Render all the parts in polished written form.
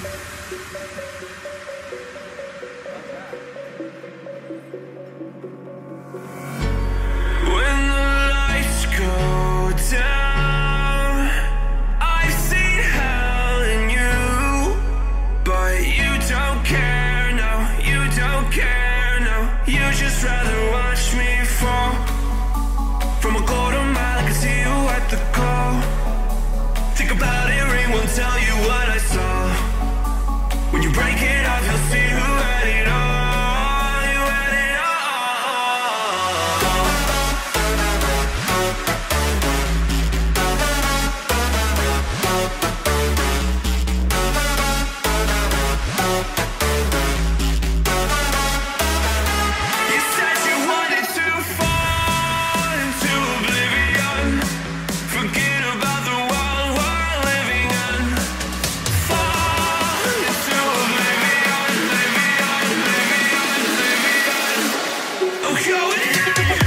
Tell you what I saw. When you break it off, you'll see who had it all. You had it You said you wanted to fall into oblivion. Forget about the world we're living in. Fall into oblivion, oblivion, oblivion, oblivion. Oh, going in.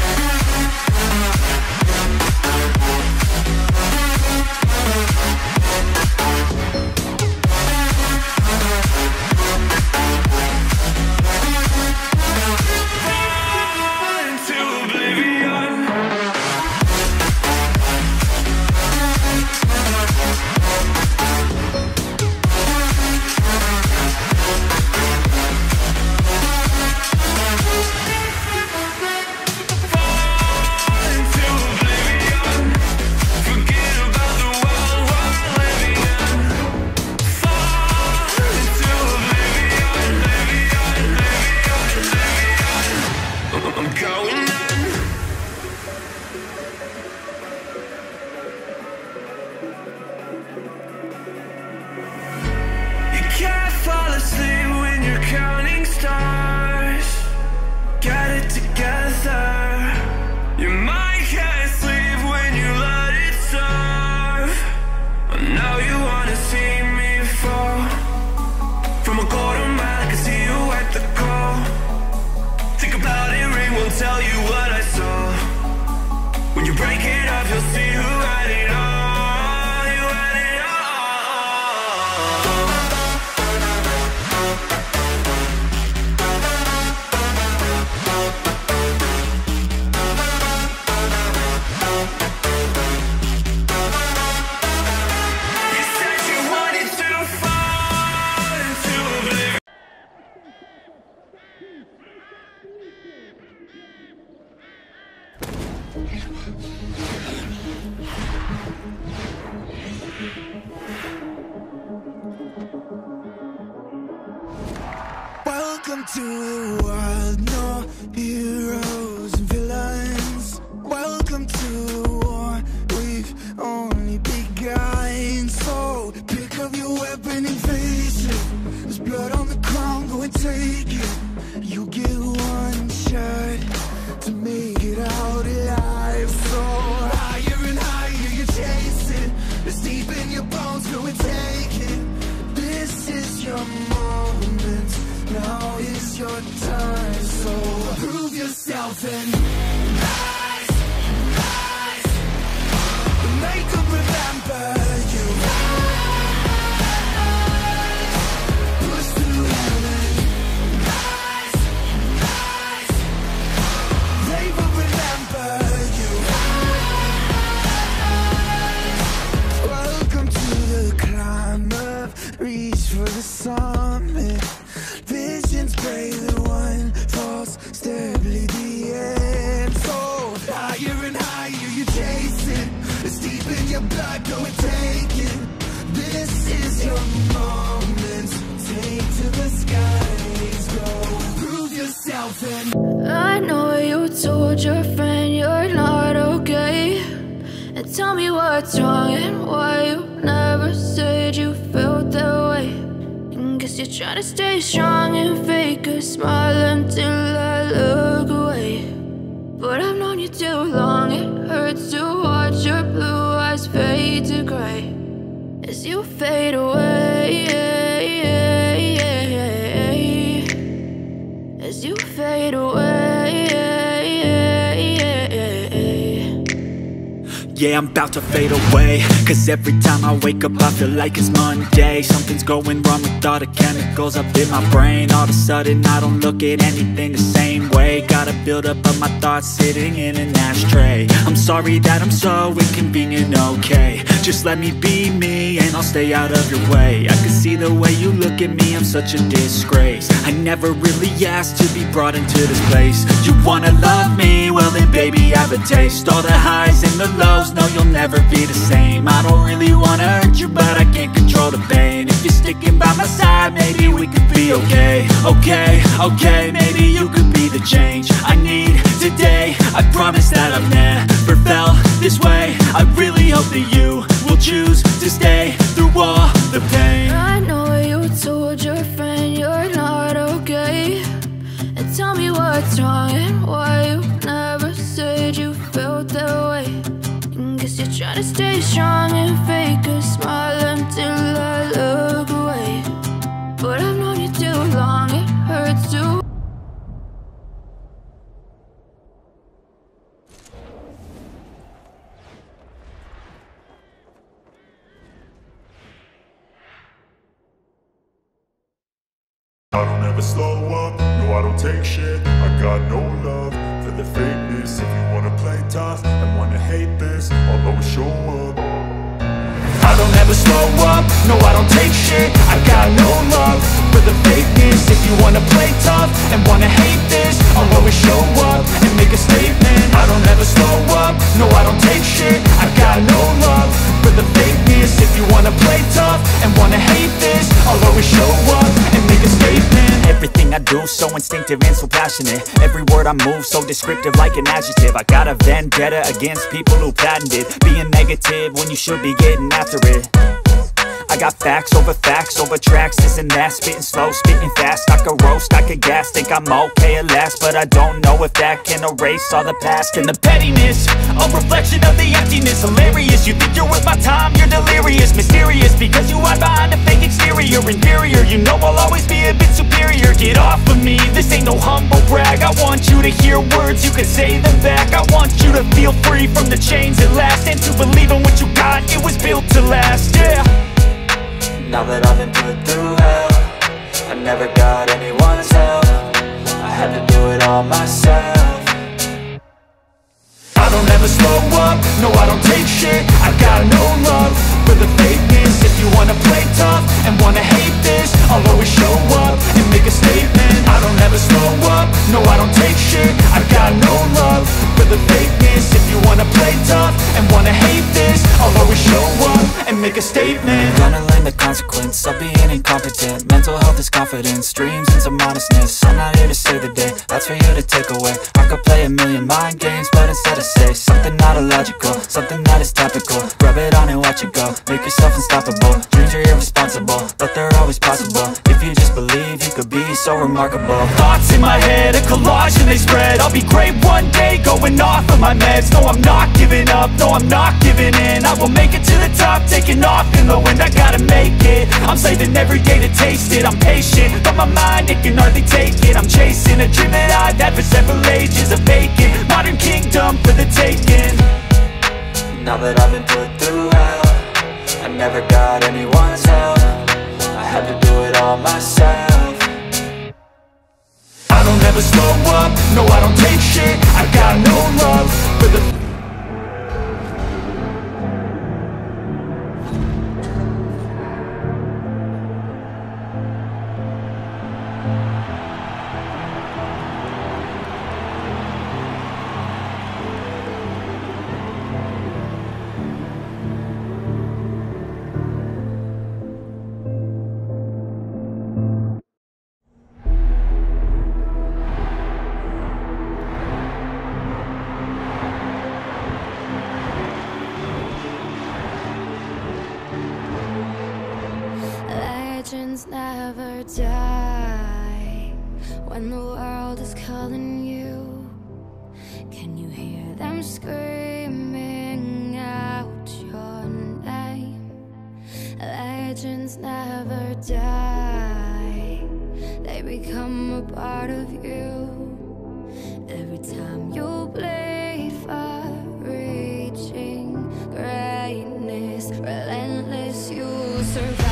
Fall into oblivion. Fall into oblivion. Forget about the world we're living in. Fall into oblivion, oblivion, oblivion, oblivion. I'm going in. You can't fall asleep when you're counting stars. Get it together. Your mind can't sleep when you let it serve. Now you wanna see me fall. From a quarter mile, I can see you at the call. Think about it, ring won't tell you what I saw. When you break it off, you'll see who had it all. You had it all. You said you wanted to fall into oblivion. Welcome to the world, no heroes and villains. Welcome to the war, we've only begun. So pick up your weapon and face it. There's blood on the ground, go and take it. You get one shot to make it out alive. So higher and higher you chase it. It's deep in your bones, go and take it. This is your moment. Now is your time, so prove yourself and rise, rise. Make them remember you. Rise, push through heaven. Rise, rise. They will remember you. Rise. Welcome to the climb up, reach for the summit. Visions pray that one falls, steadily the end. So higher and higher you chase it. It's deep in your blood, go and take it. This is your moment. Take to the skies, go prove yourself and I know you told your friend you're not okay. And tell me what's wrong and why you never said you felt that way. Guess you're trying to stay strong and fake a smile until I look away. But I've known you too long, it hurts to watch your blue eyes fade to gray as you fade away. As you fade away. Yeah, I'm about to fade away, cause every time I wake up I feel like it's Monday. Something's going wrong with all the chemicals up in my brain. All of a sudden I don't look at anything the same way. Gotta build up of my thoughts sitting in an ashtray. I'm sorry that I'm so inconvenient, okay. Just let me be me and I'll stay out of your way. I can see the way you look at me, I'm such a disgrace. I never really asked to be brought into this place. You wanna love me? Well then baby, have a taste. All the highs and the lows, no, you'll never be the same. I don't really wanna hurt you, but I can't control the pain. If you're sticking by my side, maybe we could be okay. Okay, maybe you could be the change I need today. I promise that I've never felt this way. I really hope that you will choose to stay through all the pain. I know you told your friend you're not okay, and tell me what's wrong and why you never said you felt that way. Guess you're trying to stay strong and fake a smile until I look away. But I've known you too long, it hurts to. I don't ever slow up, no I don't take shit. I got no love for the fakeness. If you wanna play tough and wanna hate this, I'll always show up. I don't ever slow up, no I don't take shit. I got no love for the fakeness. If you wanna play tough and wanna hate this, I'll always show up and make a statement. I don't ever slow up, no I don't take shit. I got no love for the fakeness. If you wanna play tough and wanna hate this, I'll always show up and make a statement. Everything I do so instinctive and so passionate. Every word I move so descriptive like an adjective. I got a vendetta against people who patented being negative when you should be getting after it. I got facts over tracks, this and that. Spitting slow, spitting fast. I could roast, I could gas. Think I'm okay at last, but I don't know if that can erase all the past. And the pettiness, a reflection of the emptiness. Hilarious, you think you're worth my time, you're delirious. Mysterious, because you hide behind a fake exterior. Inferior, you know I'll always be a bit superior. Get off of me, this ain't no humble brag. I want you to hear words, you can say them back. I want you to feel free from the chains at last, and to believe in what you got, it was built to last, yeah. Now that I've been put through hell, I never got anyone's help. I had to do it all myself. I don't ever slow up, no I don't take shit. I got no love for the fakeness. If you wanna play tough and wanna hate this, I'll always show up and make a statement. I don't ever slow up, no I don't take shit. I got no love for the fakeness. If you wanna play tough and wanna hate this, I'll always show up and make a statement. Gonna learn the consequence of being incompetent. Mental health is confidence, dreams and some honestness. I'm not here to save the day, that's for you to take away. I could play a million mind games, but instead I say something not illogical, something that is topical. Rub it on and watch it go, make yourself unstoppable. Dreams are irresponsible, but they're always possible. If you just believe, you could be so remarkable. Thoughts in my head, a collage and they spread. I'll be great one day, going off of my meds. No, I'm not giving up, no, I'm not giving in. I will make it to the top, taking off in the wind. I gotta make it, I'm saving every day to taste it. I'm patient, but my mind, it can hardly take it. I'm chasing a dream that I've had for several ages. A vacant, modern kingdom for the taking. Now that I've been put through hell, I never got anyone's help. I had to do it all myself. I don't ever slow up, no I don't take shit. I got no love for the Legends never die when the world is calling you. Can you hear them screaming out your name? Legends never die, they become a part of you. Every time you bleed far reaching survive.